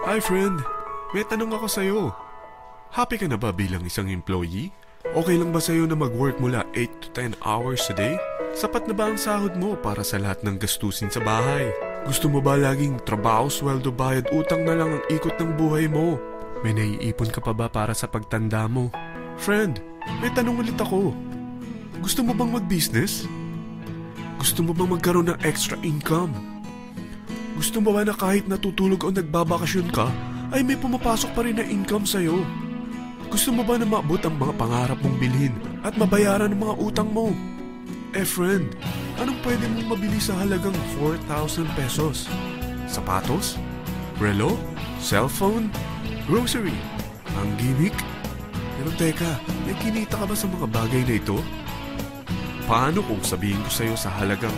Hi friend, may tanong ako sa'yo. Happy ka na ba bilang isang employee? Okay lang ba sa'yo na mag-work mula 8 to 10 hours a day? Sapat na ba ang sahod mo para sa lahat ng gastusin sa bahay? Gusto mo ba laging trabaho, sweldo, bayad, utang na lang ang ikot ng buhay mo? May naiipon ka pa ba para sa pagtanda mo? Friend, may tanong ulit ako. Gusto mo bang mag-business? Gusto mo bang magkaroon ng extra income? Gusto mo ba na kahit natutulog o nagbabakasyon ka, ay may pumapasok pa rin na income sa'yo? Gusto mo ba na maabot ang mga pangarap mong bilhin at mabayaran ang mga utang mo? Friend, anong pwede mong mabili sa halagang 4,000 pesos? Sapatos? Relo? Cellphone? Grocery? Ang gimmick? Pero teka, may kinita ka ba sa mga bagay na ito? Paano kung sabihin ko sa'yo sa halagang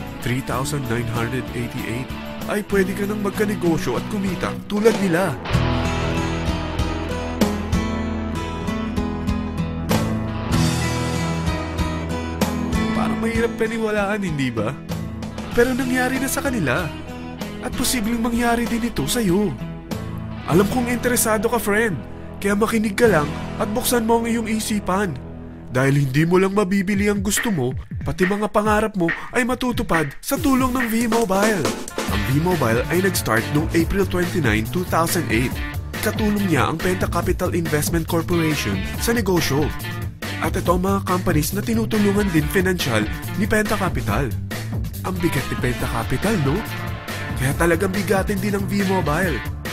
3,988 ay pwede ka nang magkanegosyo at kumita tulad nila? Parang mahirap paniwalaan, hindi ba? Pero nangyari na sa kanila. At posibleng mangyari din ito sa'yo. Alam kong interesado ka, friend. Kaya makinig ka lang at buksan mo ang iyong isipan. Dahil hindi mo lang mabibili ang gusto mo, pati mga pangarap mo ay matutupad sa tulong ng V-Mobile. Ang V-Mobile ay nag-start noong April 29, 2008. Katulong niya ang Penta Capital Investment Corporation sa negosyo. At ito ang mga companies na tinutulungan din financial ni Penta Capital. Ang bigat ni Penta Capital, no? Kaya talagang bigatin din ang V-Mobile.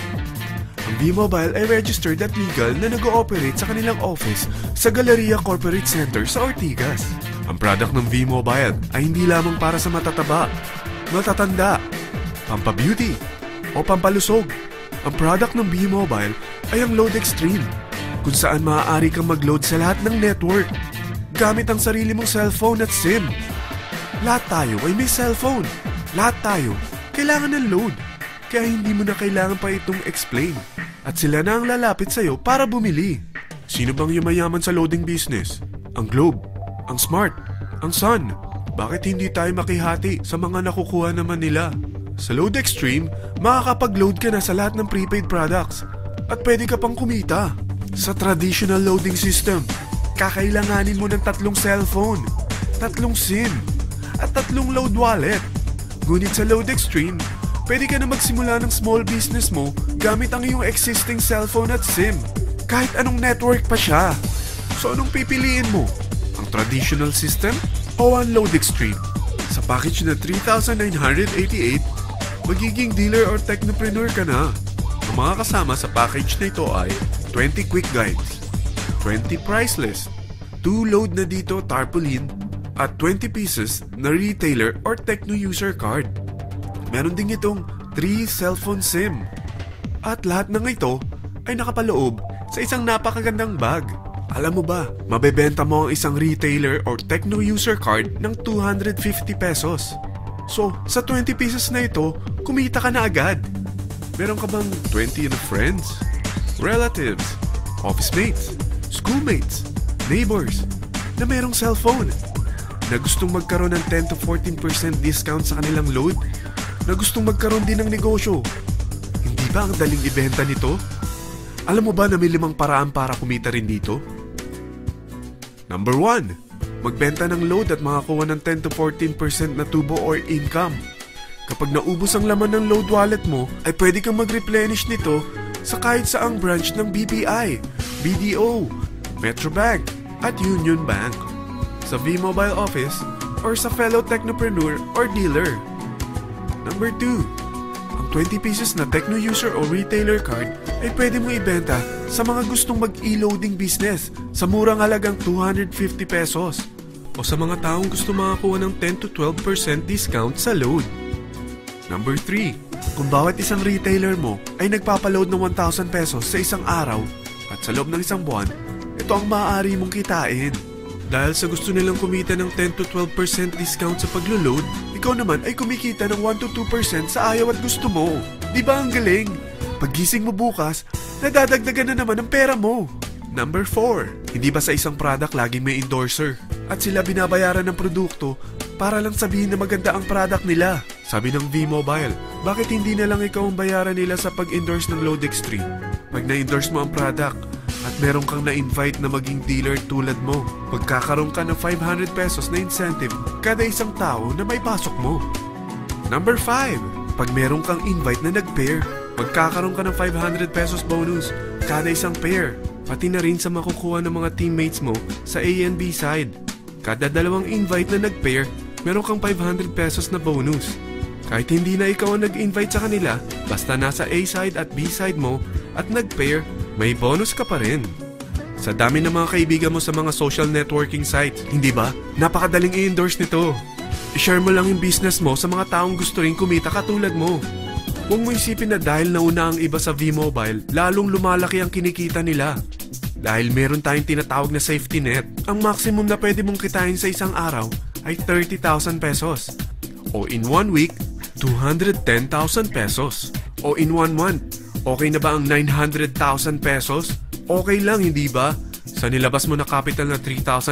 Ang V-Mobile ay registered at legal na nag-ooperate sa kanilang office sa Galleria Corporate Center sa Ortigas. Ang product ng V-Mobile ay hindi lamang para sa matataba, matatanda, pampabeauty, o pampalusog. Ang product ng V-Mobile ay ang Load Extreme, kung saan maaari kang mag-load sa lahat ng network gamit ang sarili mong cellphone at SIM. Lahat tayo ay may cellphone. Lahat tayo kailangan ng load. Kaya hindi mo na kailangan pa itong explain. At sila na ang lalapit sa'yo para bumili. Sino bang yumayaman sa loading business? Ang Globe, ang Smart, ang Sun. Bakit hindi tayo makihati sa mga nakukuha naman nila? Sa Load Extreme, makakapag-load ka na sa lahat ng prepaid products. At pwede ka pang kumita. Sa traditional loading system, kakailanganin mo ng 3 cellphone, 3 SIM, at 3 load wallet. Ngunit sa Load Extreme, pwede ka na magsimula ng small business mo gamit ang iyong existing cellphone at SIM. Kahit anong network pa siya. So anong pipiliin mo? Ang traditional system o ang Load Extreme? Sa package na 3,988, magiging dealer or technopreneur ka na. Ang mga kasama sa package na ito ay 20 quick guides, 20 price list, 2 load na dito tarpaulin, at 20 pieces na retailer or techno user card. Meron din itong 3 cellphone SIM. At lahat ng ito ay nakapaloob sa isang napakagandang bag. Alam mo ba, mabebenta mo ang isang retailer or techno user card ng 250 pesos. So, sa 20 pieces na ito, kumita ka na agad. Meron ka bang 20 na friends, relatives, office mates, schoolmates, neighbors na merong cellphone? Na gustong magkaroon ng 10 to 14% discount sa kanilang load? Na gustong magkaroon din ng negosyo? Hindi ba ang daling ibenta nito? Alam mo ba na may 5 paraan para kumita rin dito? Number 1. Magbenta ng load at makakuha ng 10 to 14% na tubo or income. Kapag naubos ang laman ng load wallet mo, ay pwede kang mag-replenish nito sa kahit saang branch ng BPI, BDO, Metrobank, at Union Bank. Sa V-Mobile office or sa fellow technopreneur or dealer. Number 2. Ang 20 pieces na techno user o retailer card ay pwede mo ibenta sa mga gustong mag-e-loading business sa murang halagang 250 pesos o sa mga taong gusto makakuha ng 10 to 12% discount sa load. Number 3. Kung bawat isang retailer mo ay nagpapaload ng 1,000 pesos sa isang araw at sa loob ng isang buwan, ito ang maaari mong kitain. Dahil sa gusto nilang kumita ng 10 to 12% discount sa paglo-load, ikaw naman ay kumikita ng 1 to 2% sa ayaw at gusto mo. Di ba ang galing? Paggising mo bukas, nadadagdagan na naman ang pera mo. Number 4. Hindi ba sa isang product laging may endorser? At sila binabayaran ng produkto para lang sabihin na maganda ang product nila. Sabi ng V-Mobile, bakit hindi na lang ikaw ang bayaran nila sa pag-endorse ng Load Extreme? Pag na-endorse mo ang product at meron kang na-invite na maging dealer tulad mo, magkakaroon ka ng 500 pesos na incentive kada isang tao na may pasok mo. Number 5, pag meron kang invite na nag-pair, magkakaroon ka ng 500 pesos bonus kada isang pair, pati na rin sa makukuha ng mga teammates mo sa A and B side. Kada dalawang invite na nag-pair, meron kang 500 pesos na bonus. Kahit hindi na ikaw ang nag-invite sa kanila, basta nasa A side at B side mo at nag-pair, may bonus ka pa rin. Sa dami ng mga kaibigan mo sa mga social networking sites, hindi ba? Napakadaling i-endorse nito. I-share mo lang yung business mo sa mga taong gusto rin kumita katulad mo. Huwag mo isipin na dahil nauna ang iba sa V-Mobile, lalong lumalaki ang kinikita nila. Dahil meron tayong tinatawag na safety net, ang maximum na pwede mong kitain sa isang araw ay 30,000 pesos. O in 1 week, 210,000 pesos. O in 1 month, okay na ba ang 900,000 pesos? Okay lang, hindi ba? Sa nilabas mo na capital na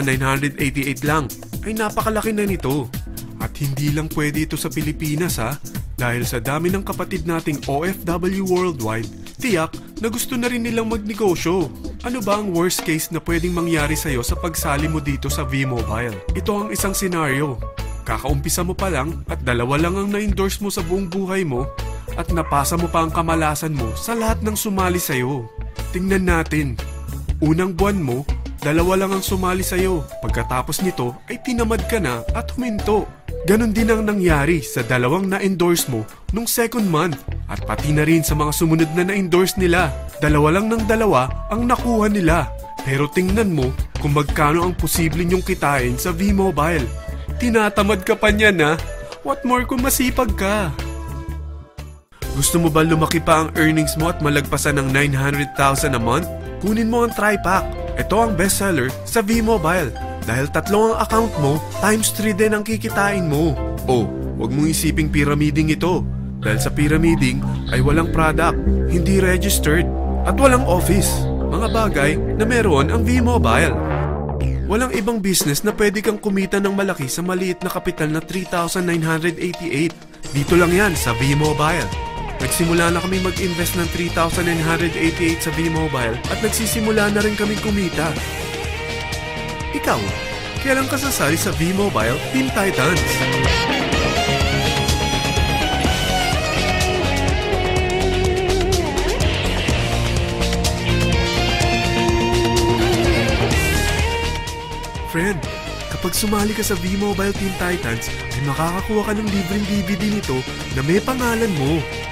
3,988 lang, ay napakalaki na nito. At hindi lang pwede ito sa Pilipinas ha, dahil sa dami ng kapatid nating OFW worldwide, tiyak na gusto na rin nilang magnegosyo. Ano ba ang worst case na pwedeng mangyari sa'yo sa pagsali mo dito sa V-Mobile? Ito ang isang senaryo. Kakaumpisa mo pa lang at 2 lang ang na-endorse mo sa buong buhay mo at napasa mo pa ang kamalasan mo sa lahat ng sumali sa'yo. Tingnan natin. Unang buwan mo, 2 lang ang sumali sa'yo. Pagkatapos nito ay tinamad ka na at huminto. Ganon din ang nangyari sa 2 na-endorse mo nung second month at pati na rin sa mga sumunod na na-endorse nila. 2 lang ng 2 ang nakuha nila. Pero tingnan mo kung magkano ang posible nyong kitain sa V-Mobile. Tinatamad ka pa niyan ha? What more kung masipag ka? Gusto mo ba lumaki pa ang earnings mo at malagpasan ng 900,000 a month? Kunin mo ang TriPack. Ito ang bestseller sa V-Mobile. Dahil 3 ang account mo, times 3 din ang kikitain mo. Oh, huwag mong isiping pyramiding ito. Dahil sa pyramiding ay walang product, hindi registered, at walang office. Mga bagay na meron ang V-Mobile. Walang ibang business na pwede kang kumita ng malaki sa maliit na kapital na 3,988. Dito lang yan sa V-Mobile. Nagsimula na kami mag-invest ng 3,988 sa V-Mobile at nagsisimula na rin kami kumita. Ikaw, kailan ka sasali sa V-Mobile Team Titans? Friend, kapag sumali ka sa V-Mobile Team Titans, ay makakakuha ka ng libreng DVD nito na may pangalan mo.